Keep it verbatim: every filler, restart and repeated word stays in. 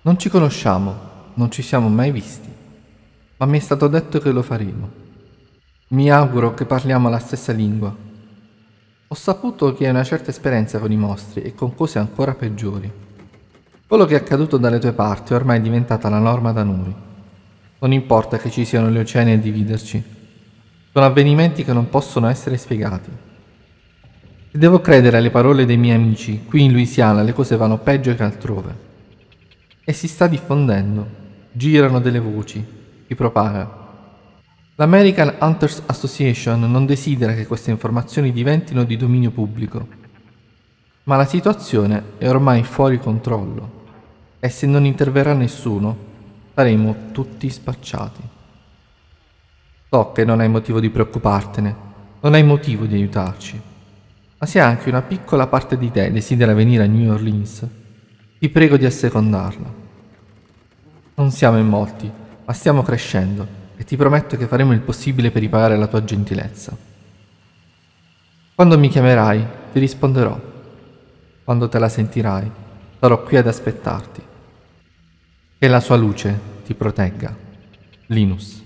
Non ci conosciamo, non ci siamo mai visti, ma mi è stato detto che lo faremo. Mi auguro che parliamo la stessa lingua. Ho saputo che hai una certa esperienza con i mostri e con cose ancora peggiori. Quello che è accaduto dalle tue parti è ormai diventata la norma da noi. Non importa che ci siano gli oceani a dividerci. Sono avvenimenti che non possono essere spiegati. Se devo credere alle parole dei miei amici, qui in Louisiana le cose vanno peggio che altrove. E si sta diffondendo. Girano delle voci. Si propaga. L'American Hunters Association non desidera che queste informazioni diventino di dominio pubblico. Ma la situazione è ormai fuori controllo e se non interverrà nessuno, saremo tutti spacciati. So che non hai motivo di preoccupartene, non hai motivo di aiutarci, ma se anche una piccola parte di te desidera venire a New Orleans, ti prego di assecondarla. Non siamo in molti, ma stiamo crescendo e ti prometto che faremo il possibile per ripagare la tua gentilezza. Quando mi chiamerai, ti risponderò. Quando te la sentirai, sarò qui ad aspettarti. Che la sua luce ti protegga. Linus.